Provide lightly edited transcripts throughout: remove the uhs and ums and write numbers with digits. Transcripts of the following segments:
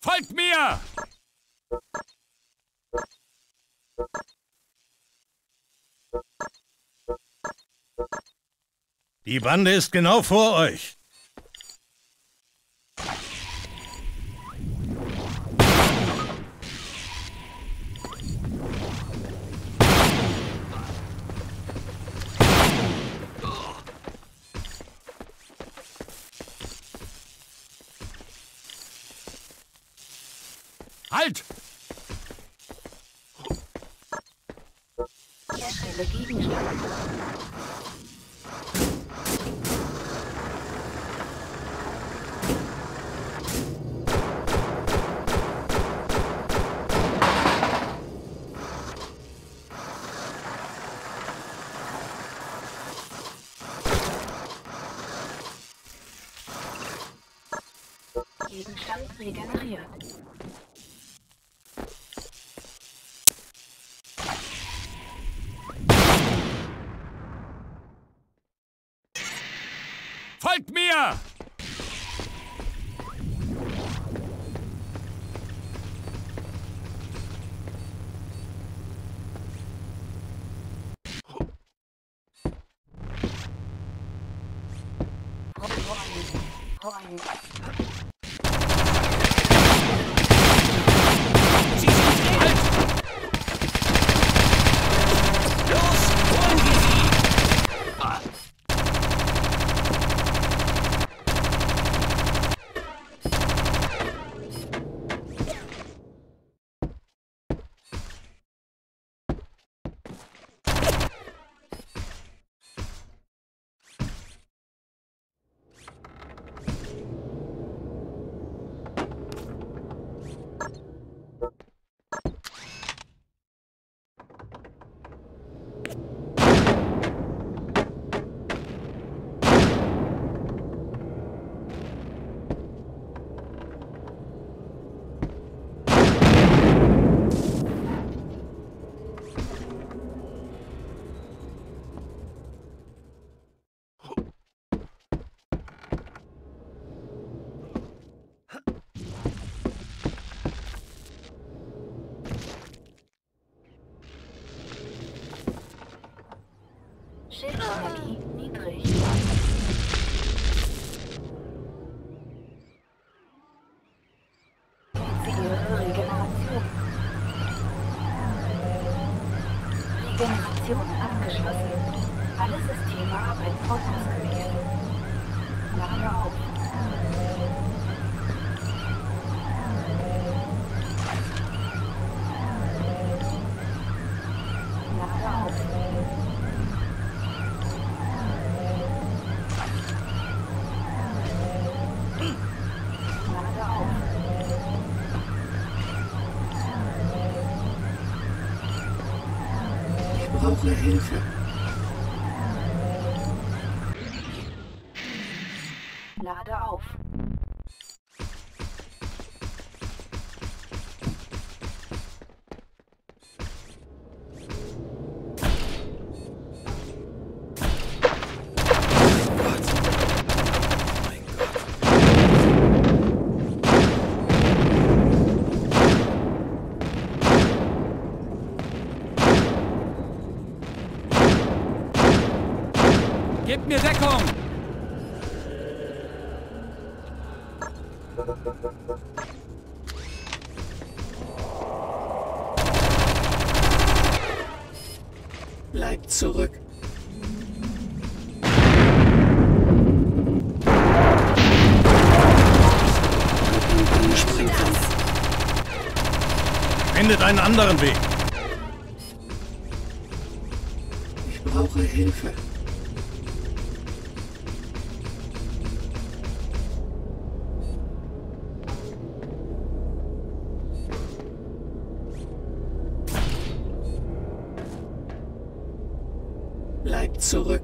Folgt mir! Die Bande ist genau vor euch. Halt! Herstelle Gegenstand. Gegenstand regeneriert. Folgt mir! Sie sind alt! Los, holen wir sie! Schildenergie niedrig. Initiiere Regeneration. Regeneration abgeschlossen. Alle Systeme arbeiten ordnungsgemäß. Lade auf. Lade auf. Lade auf. Ich brauche Hilfe. Lade auf. Gebt mir Deckung! Bleibt zurück. Sprengkampf. Findet einen anderen Weg. Ich brauche Hilfe. Bleibt zurück.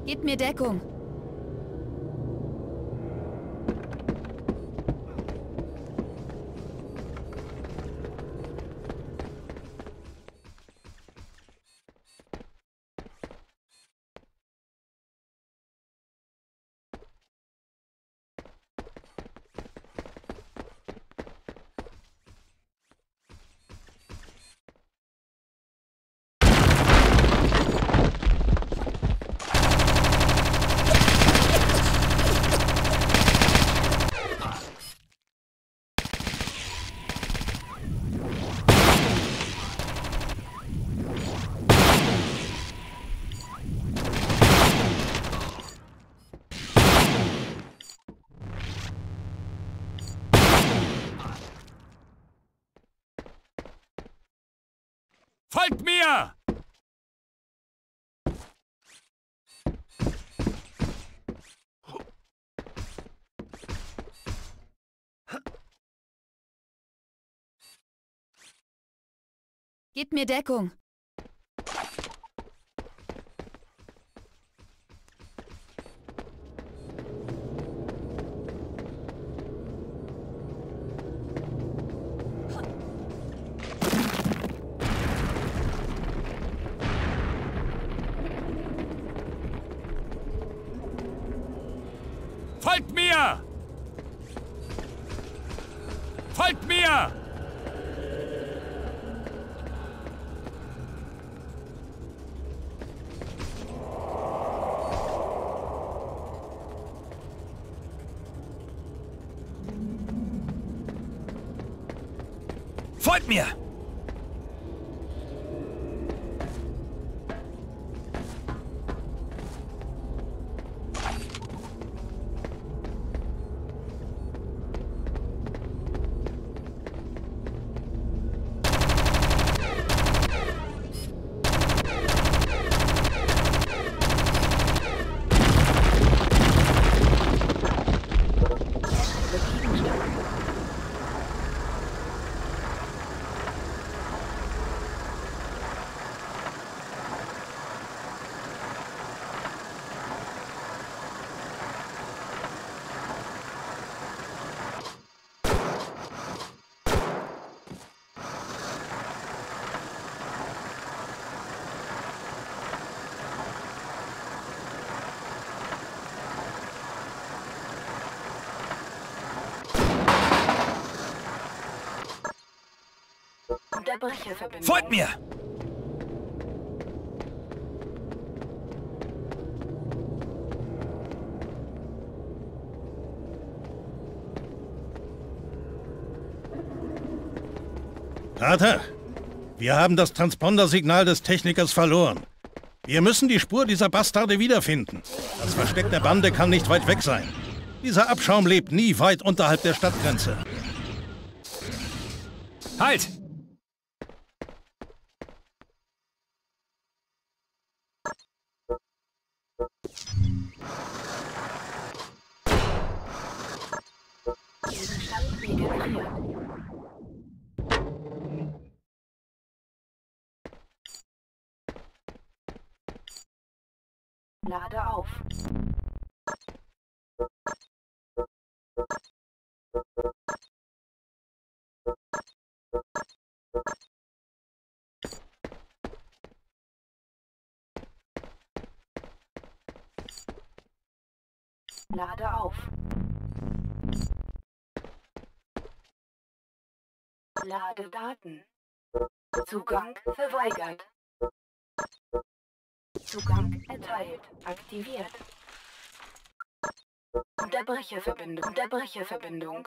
Gebt mir Deckung. Folgt mir! Gebt mir Deckung. Folgt mir! Folgt mir! Folgt mir! Unterbreche Verbindung. Folgt mir! Carter, wir haben das Transpondersignal des Technikers verloren. Wir müssen die Spur dieser Bastarde wiederfinden. Das Versteck der Bande kann nicht weit weg sein. Dieser Abschaum lebt nie weit unterhalb der Stadtgrenze. Halt! Gegenstand regeneriert. Lade auf. Lade auf. Lade Daten. Zugang verweigert. Zugang erteilt. Aktiviert. Unterbreche Verbindung. Unterbreche Verbindung.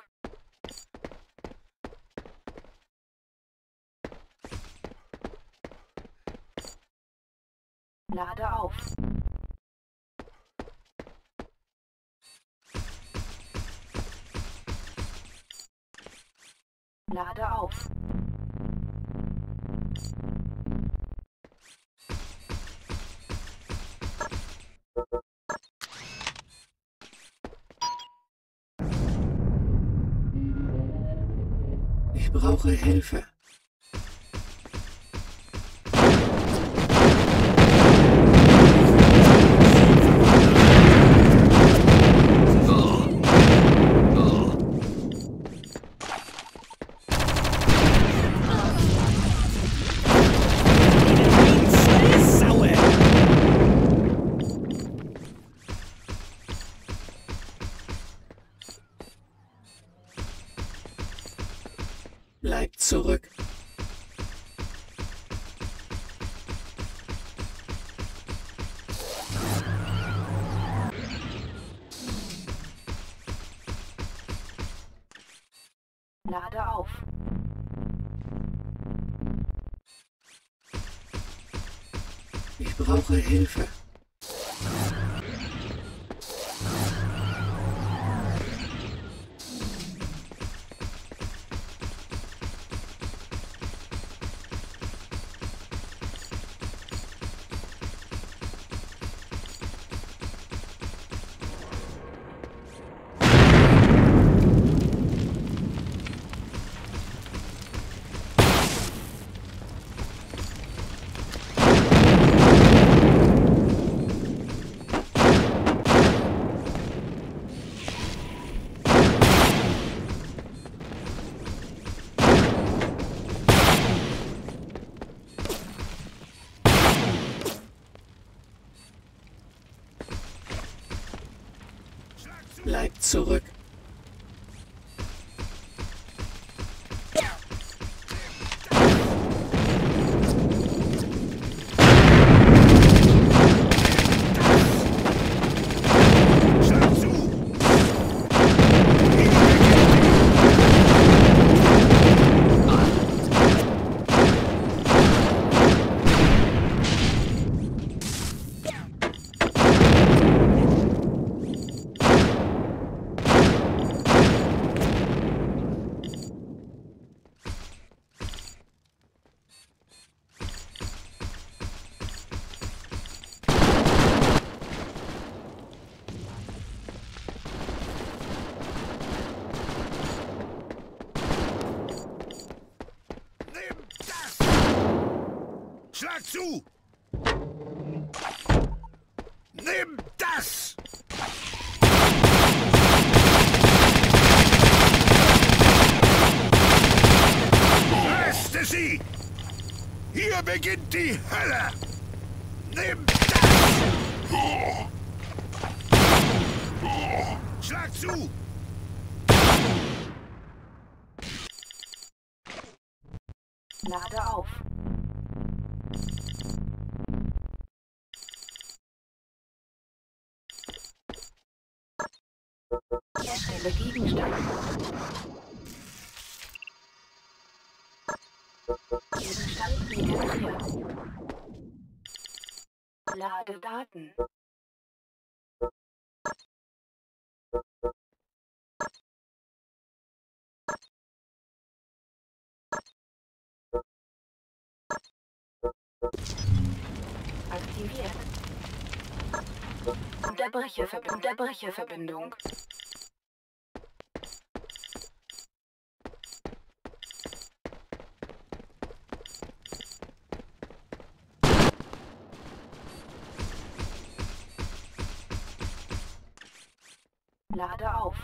Lade auf. Lade auf. Ich brauche Hilfe. Lade auf. Ich brauche Hilfe. Bleibt zurück. Schlag zu! Nimm das! Reste sie! Hier beginnt die Hölle! Nimm das! Schlag zu! Lade auf. Erstelle Gegenstand. Gegenstand generiert. Lade Daten. Aktiviert. Unterbreche Verbindung. Lade auf.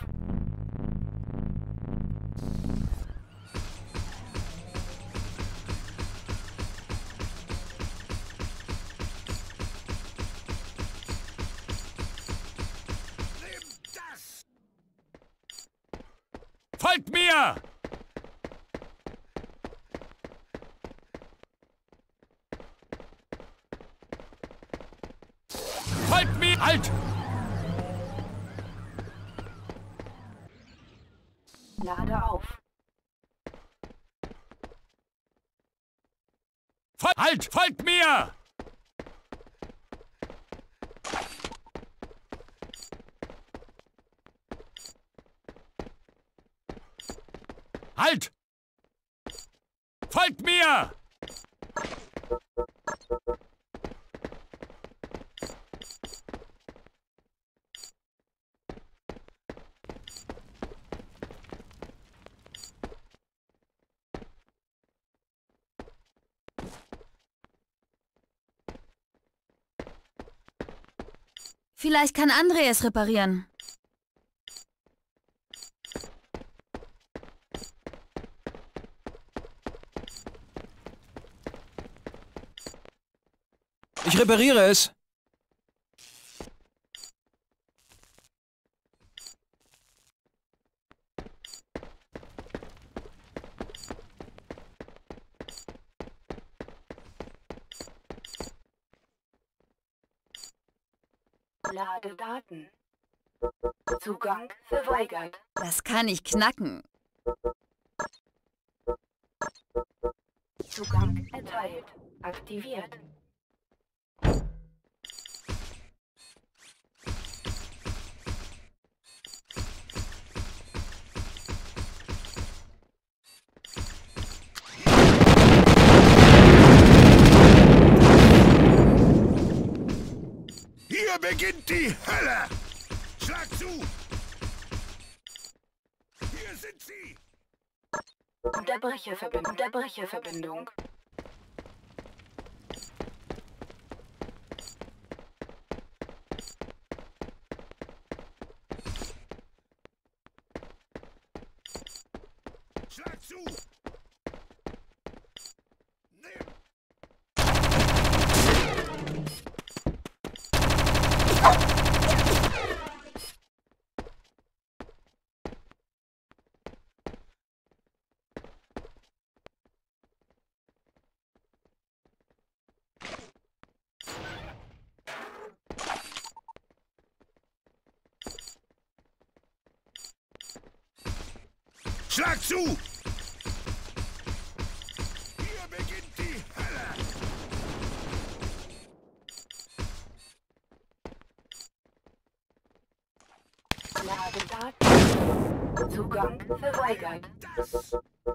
Folgt mir! Folgt mir! Halt! Lade auf. Halt! Folgt mir! Halt! Folgt mir! Vielleicht kann André es reparieren. Ich repariere es. Lade Daten. Zugang verweigert. Das kann ich knacken. Zugang erteilt. Aktiviert. Hier beginnt die Hölle! Schlag zu! Hier sind sie! Unterbreche Verbindung. Schlag zu! Nimm! Schlag zu! Hier beginnt die Hölle! Ladedaten. Zugang verweigert. Das!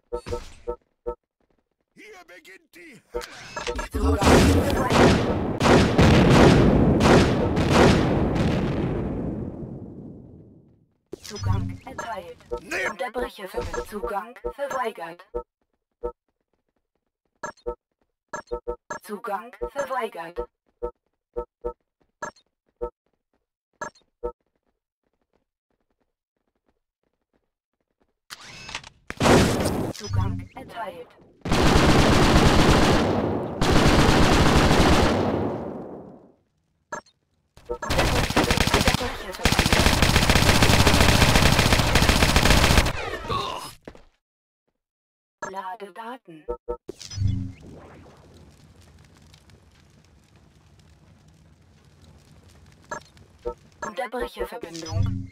Hier beginnt die Hölle! Ich brauche Zugang Hilfe. verweigert. Zugang erteilt. Nimm! Unterbreche Verbindung. Zugang verweigert. Zugang verweigert. Zugang erteilt. Unterbreche Verbindung. Lade Daten. Unterbreche Verbindung.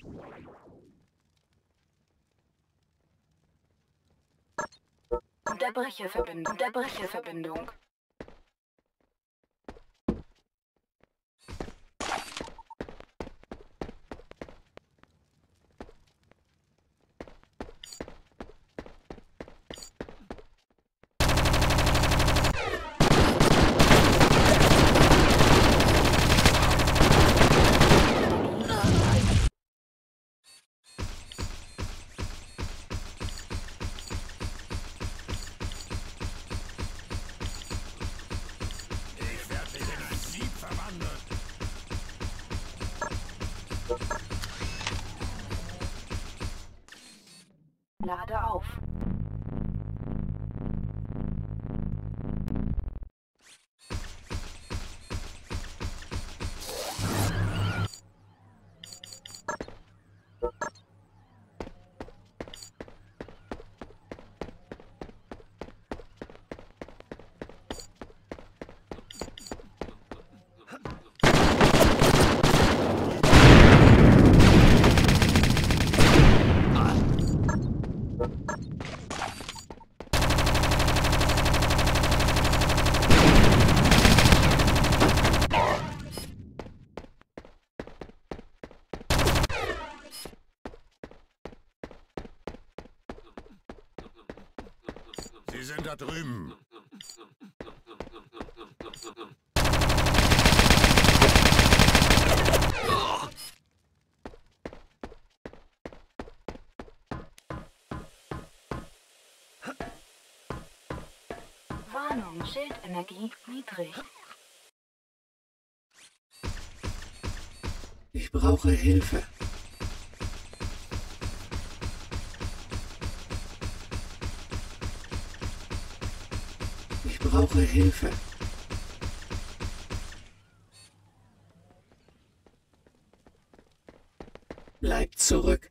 Unterbreche Verbindung. Ich werde dich in ein Sieb verwandeln! Lade auf. Sie sind da drüben! Warnung, Schildenergie niedrig. Ich brauche Hilfe. Ich brauche Hilfe. Bleibt zurück.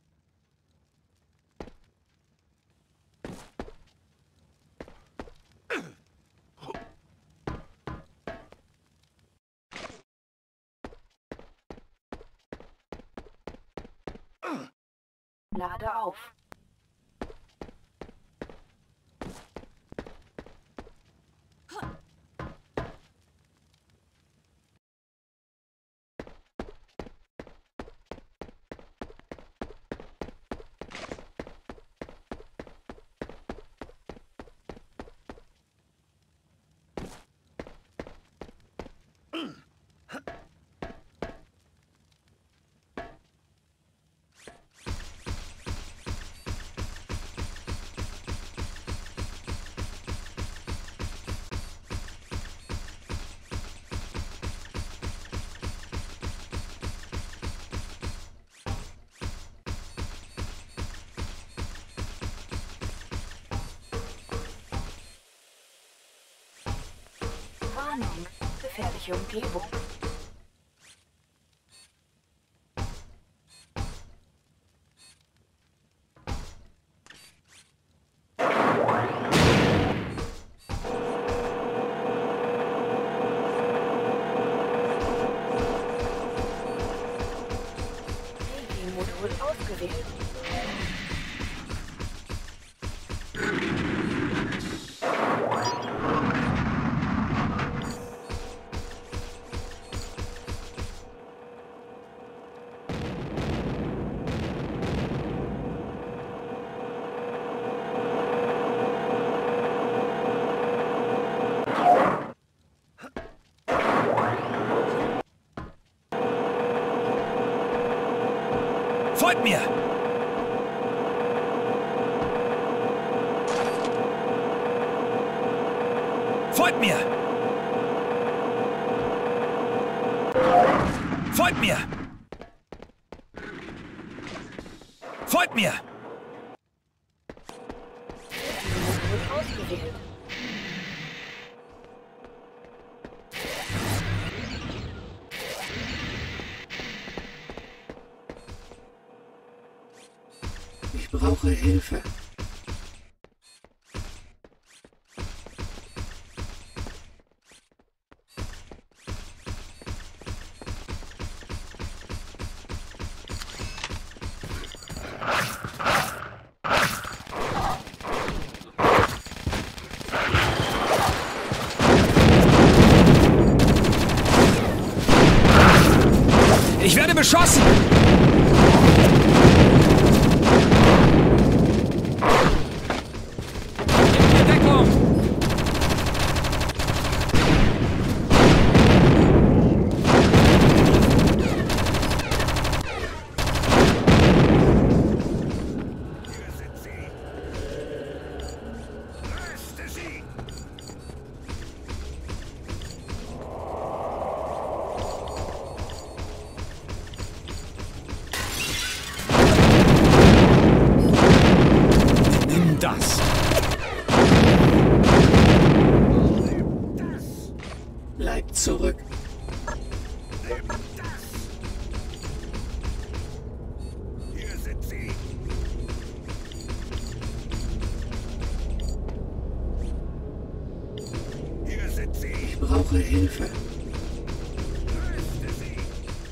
Lade auf. Warnung. Gefährliche Umgebung. Modul ausgewählt. Folgt mir! Folgt mir! Folgt mir! Folgt mir! Modul ausgewählt. Ich brauche Hilfe. Ich werde beschossen! Gib mir Deckung! Hier sind sie. Löste sie. Nimm das! Bleibt zurück. Nimm das. Hier sind sie. Hier sind sie. Ich brauche Hilfe. Löste sie.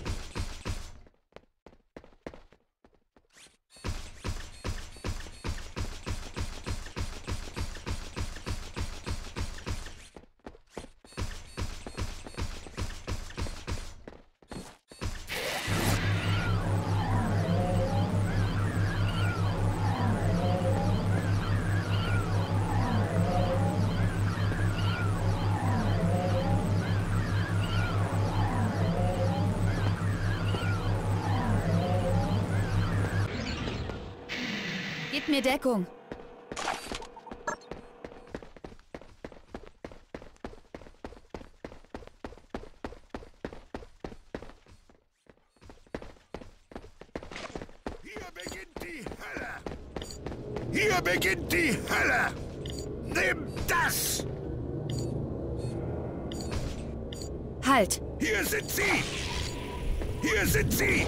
Gib mir Deckung. Hier beginnt die Hölle. Hier beginnt die Hölle. Nimm das. Halt! Hier sind sie. Hier sind sie.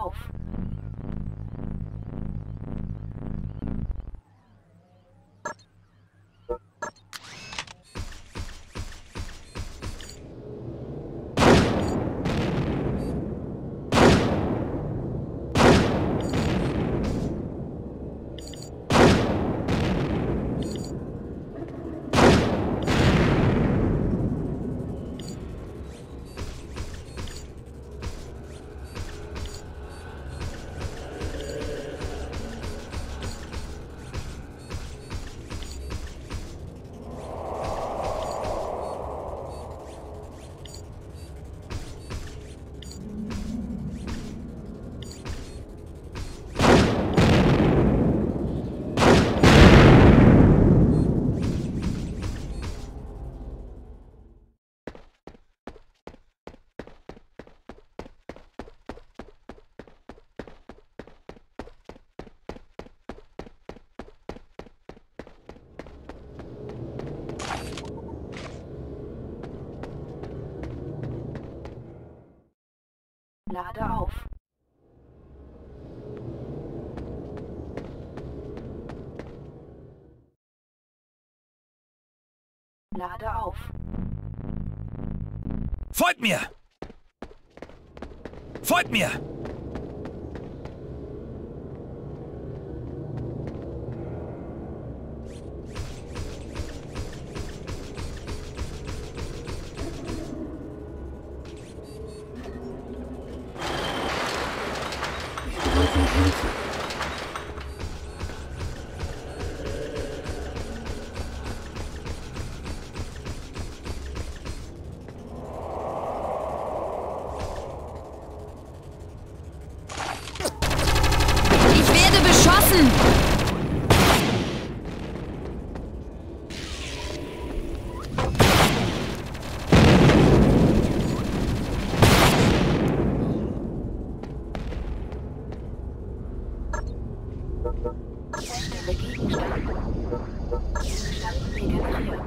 auf. Lade auf. Lade auf. Folgt mir! Folgt mir! Ich werde beschossen! Herstelle Gegenstand. Gegenstand regeneriert.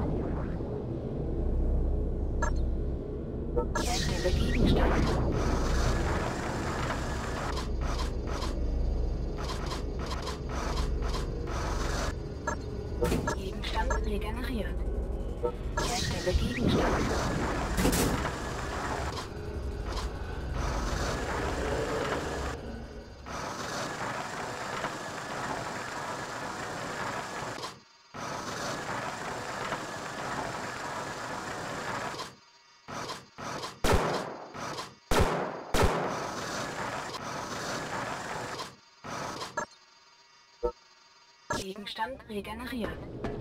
Herstelle Gegenstand. Gegenstand regeneriert. Herstelle Gegenstand. Gegenstand regeneriert.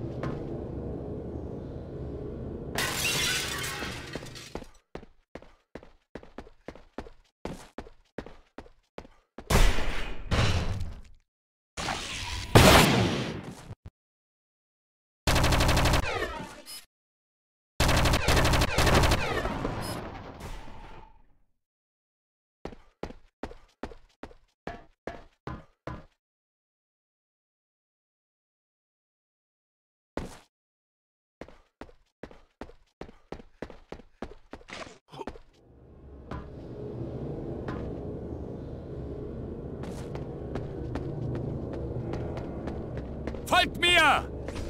Folgt mir!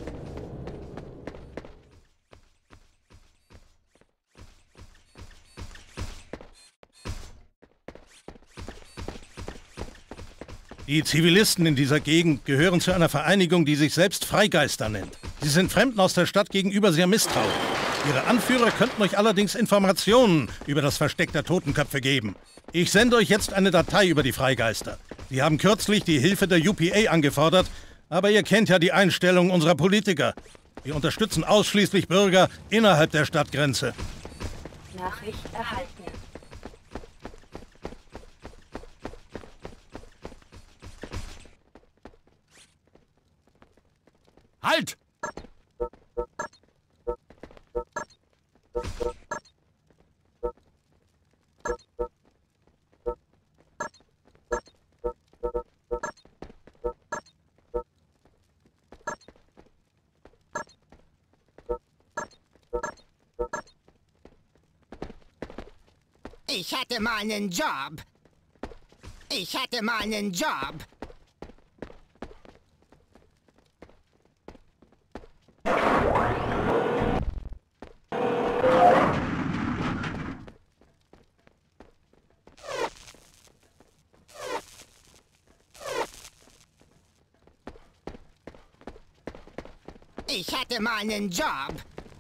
Die Zivilisten in dieser Gegend gehören zu einer Vereinigung, die sich selbst Freigeister nennt. Sie sind Fremden aus der Stadt gegenüber sehr misstrauisch. Ihre Anführer könnten euch allerdings Informationen über das Versteck der Totenköpfe geben. Ich sende euch jetzt eine Datei über die Freigeister. Sie haben kürzlich die Hilfe der UPA angefordert, aber ihr kennt ja die Einstellung unserer Politiker. Wir unterstützen ausschließlich Bürger innerhalb der Stadtgrenze. Nachricht erhalten. Halt! Ich hatte mal einen Job. Ich hatte mal einen Job. Ich hatte mal einen Job.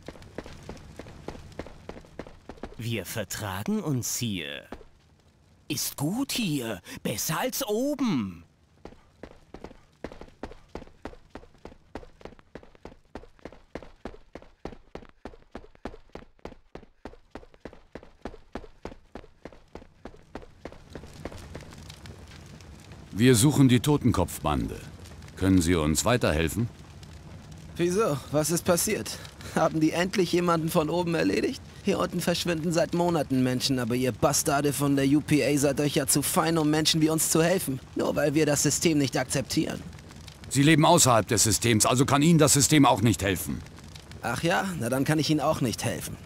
Wir vertragen uns hier. Ist gut hier. Besser als oben. Wir suchen die Totenkopfbande. Können Sie uns weiterhelfen? Wieso? Was ist passiert? Haben die endlich jemanden von oben erledigt? Hier unten verschwinden seit Monaten Menschen, aber ihr Bastarde von der UPA seid euch ja zu fein, um Menschen wie uns zu helfen. Nur weil wir das System nicht akzeptieren. Sie leben außerhalb des Systems, also kann Ihnen das System auch nicht helfen. Ach ja? Na dann kann ich Ihnen auch nicht helfen.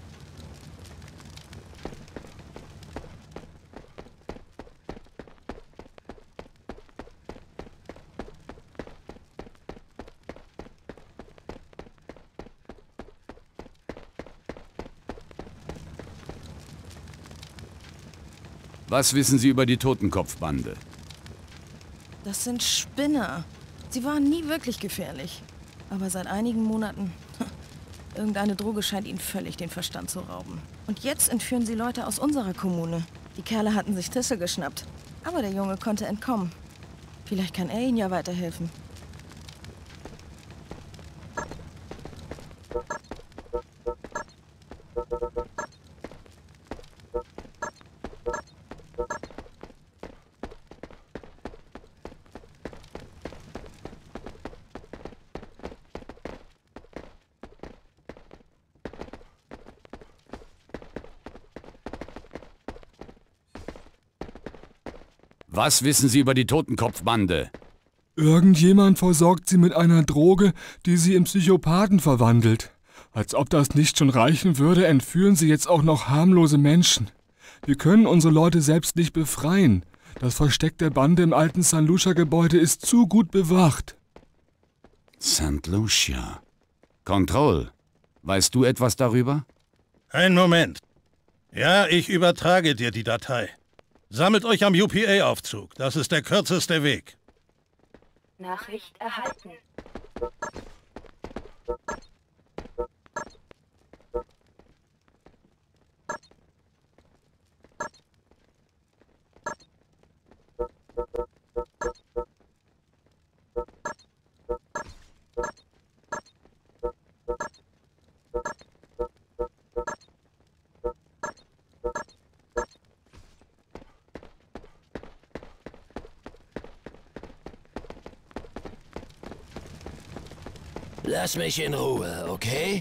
Was wissen Sie über die Totenkopfbande? Das sind Spinner. Sie waren nie wirklich gefährlich. Aber seit einigen Monaten... Irgendeine Droge scheint ihnen völlig den Verstand zu rauben. Und jetzt entführen sie Leute aus unserer Kommune. Die Kerle hatten sich Tissel geschnappt. Aber der Junge konnte entkommen. Vielleicht kann er ihnen ja weiterhelfen. Was wissen Sie über die Totenkopfbande? Irgendjemand versorgt sie mit einer Droge, die sie in Psychopathen verwandelt. Als ob das nicht schon reichen würde, entführen sie jetzt auch noch harmlose Menschen. Wir können unsere Leute selbst nicht befreien. Das Versteck der Bande im alten St. Lucia-Gebäude ist zu gut bewacht. St. Lucia. Control. Weißt du etwas darüber? Einen Moment. Ja, ich übertrage dir die Datei. Sammelt euch am UPA-Aufzug. Das ist der kürzeste Weg. Nachricht erhalten. Lass mich in Ruhe, okay?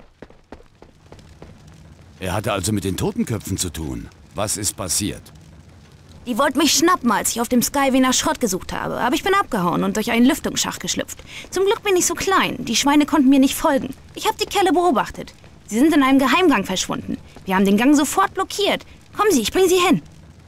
Er hatte also mit den Totenköpfen zu tun. Was ist passiert? Die wollten mich schnappen, als ich auf dem Skyway nach Schrott gesucht habe. Aber ich bin abgehauen und durch einen Lüftungsschacht geschlüpft. Zum Glück bin ich so klein. Die Schweine konnten mir nicht folgen. Ich habe die Kerle beobachtet. Sie sind in einem Geheimgang verschwunden. Wir haben den Gang sofort blockiert. Kommen Sie, ich bringe Sie hin.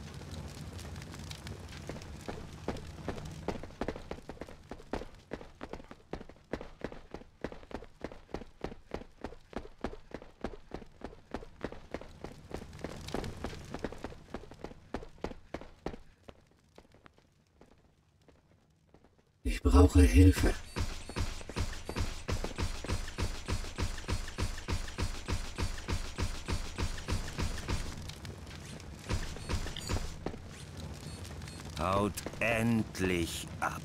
Ich brauche Hilfe. Haut endlich ab.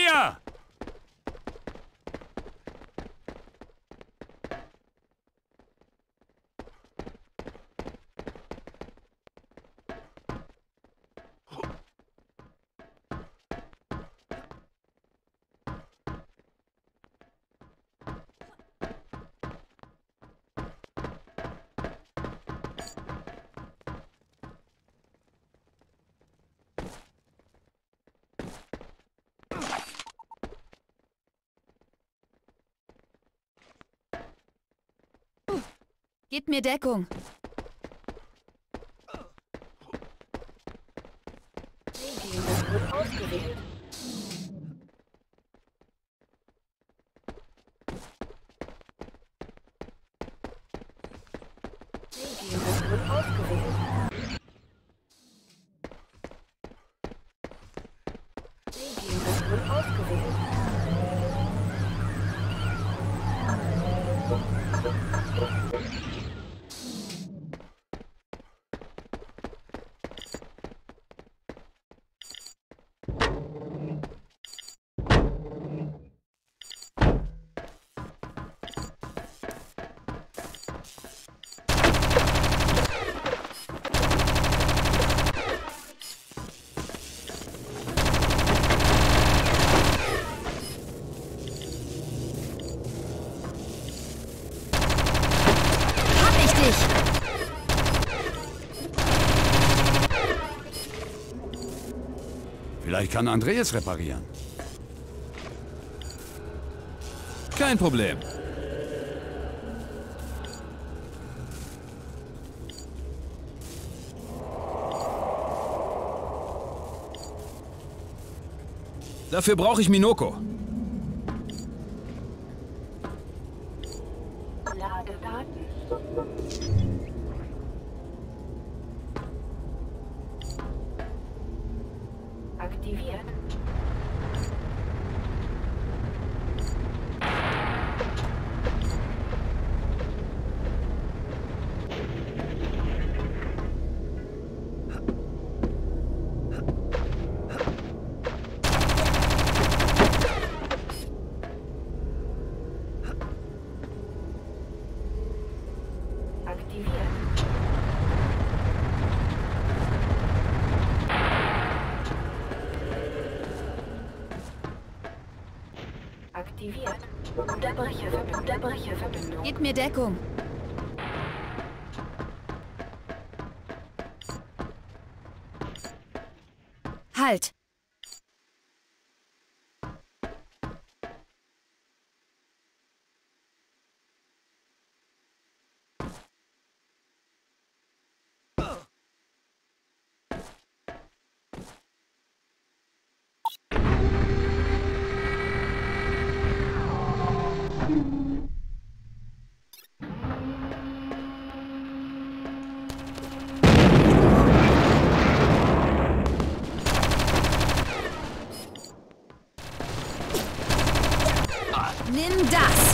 mir! Gebt mir Deckung. Ausgewählt. Vielleicht kann Andreas reparieren. Kein Problem. Dafür brauche ich Minoko. Ladedaten. Aktiviert. Aktiviert. Unterbreche Verbindung. Gebt mir Deckung. Halt! Nimm das!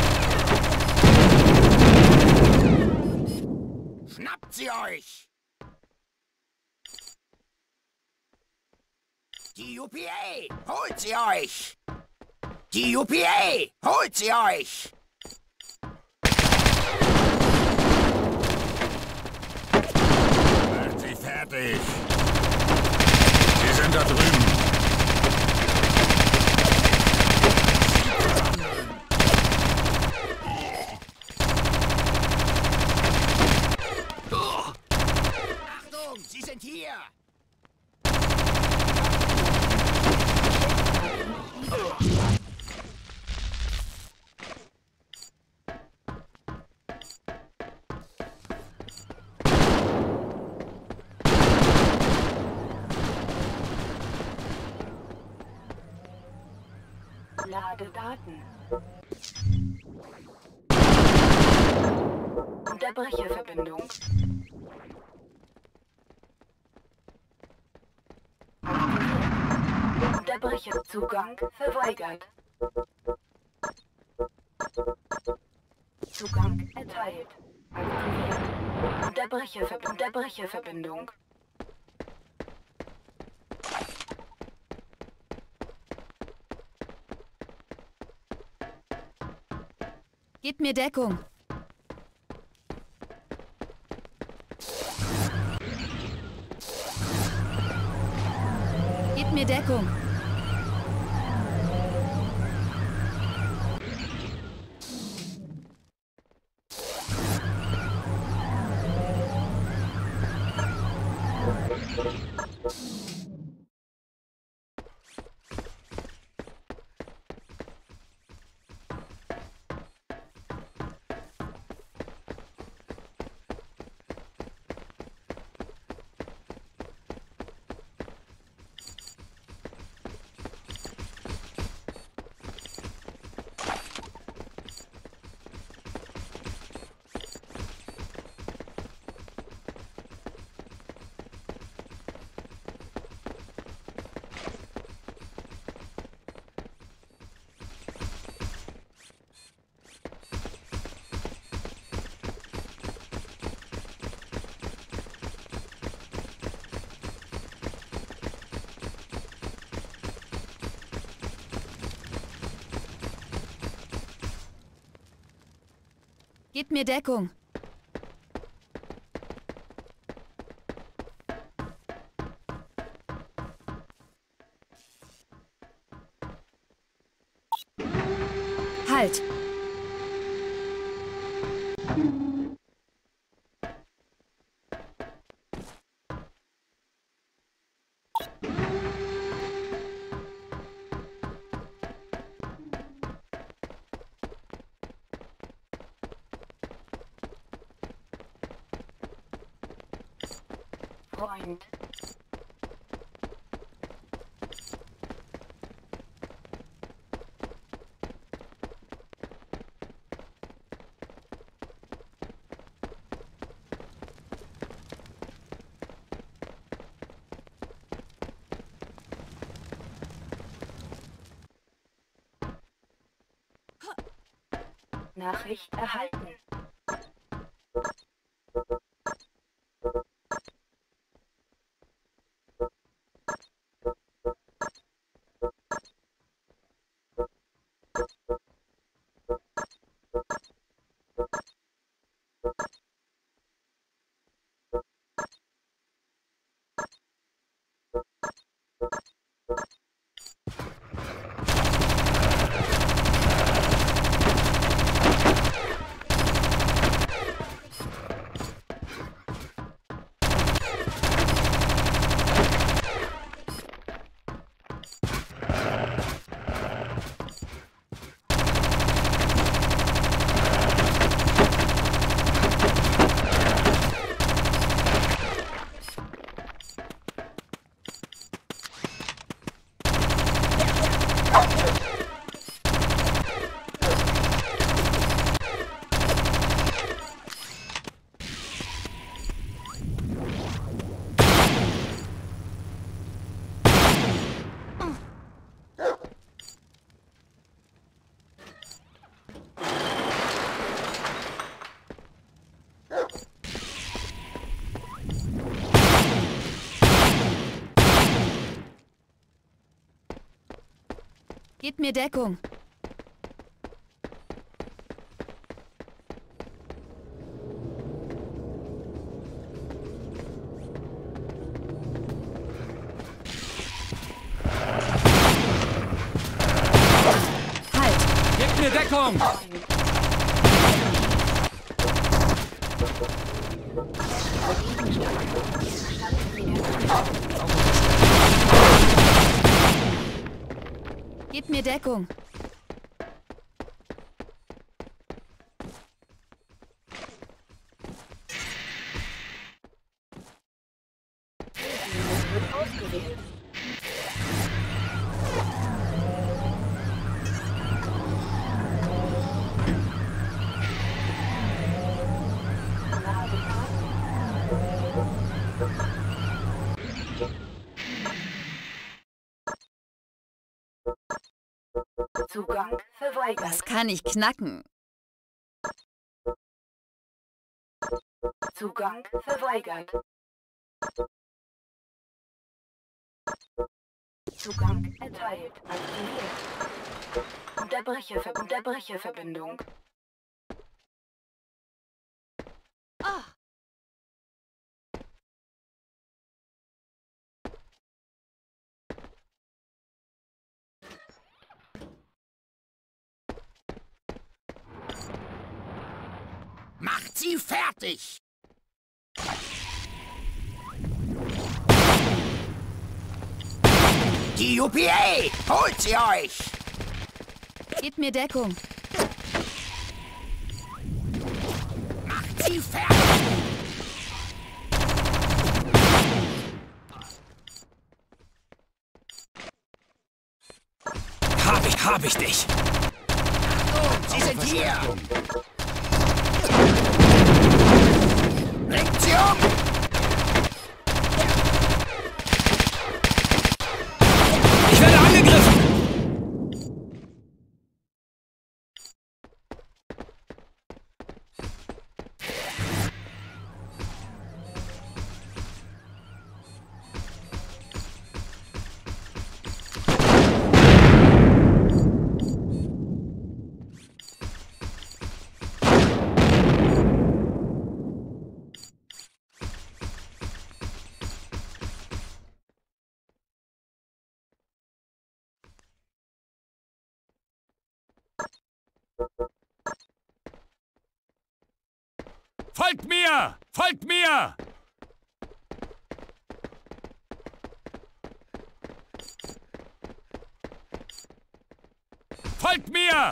Schnappt sie euch! Die UPA! Holt sie euch! Die UPA! Holt sie euch! Macht sie fertig! Sie sind da drüben! Achtung! Sie sind hier! Ladedaten. Unterbreche Verbindung. Aktiviert. Unterbreche Zugang verweigert. Zugang erteilt. Aktiviert. Unterbreche Verbindung. Gebt mir Deckung. Gebt mir Deckung. Gebt mir Deckung. Halt! Freund. Nachricht erhalten. Gebt mir Deckung. Halt! Gebt mir Deckung! Gebt mir Deckung. Wird ausgewählt. Zugang verweigert. Das kann ich knacken. Zugang verweigert. Zugang erteilt. Aktiviert. Unterbrecherverbindung. Macht sie fertig! Die UPA! Holt sie euch! Gebt mir Deckung. Macht sie fertig! Hab ich dich! Achtung, sie sind hier! Bringt sie um! Ich werde angegriffen! Folgt mir! Folgt mir! Folgt mir!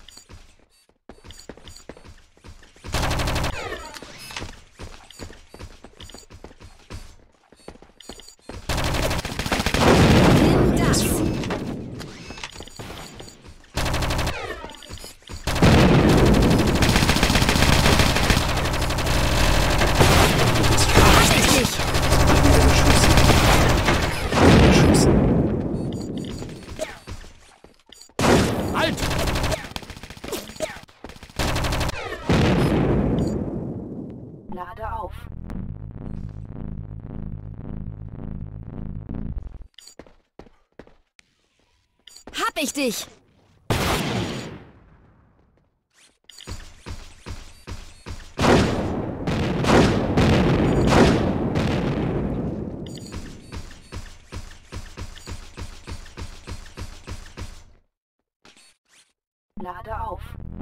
Lade auf. Hab ich dich! Lade auf.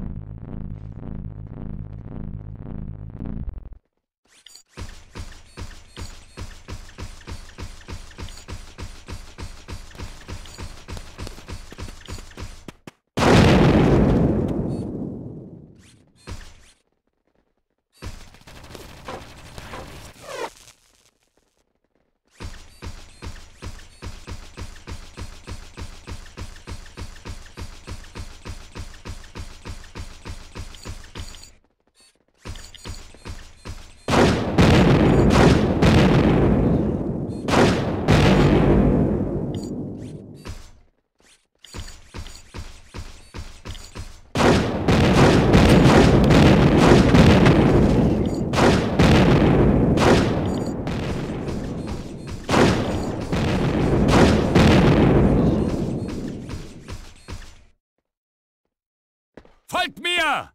Folgt mir!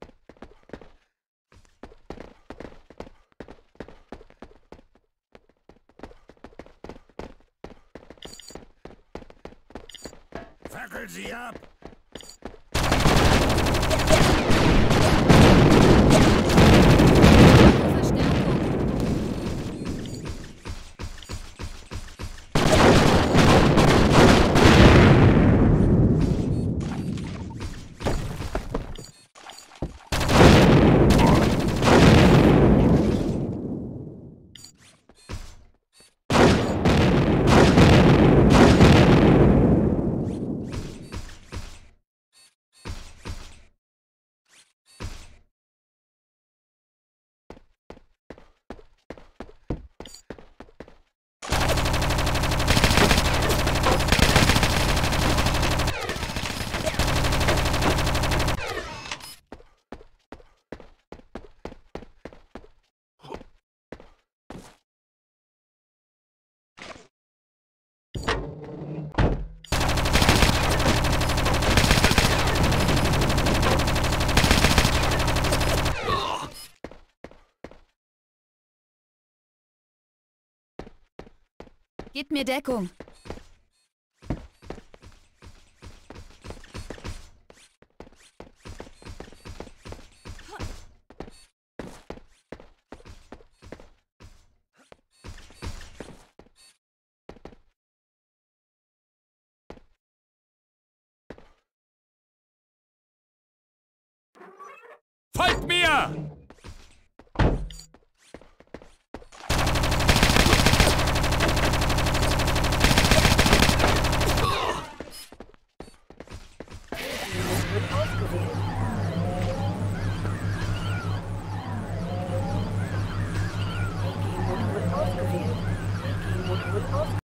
Fackel sie ab! Gebt mir Deckung. Folgt mir!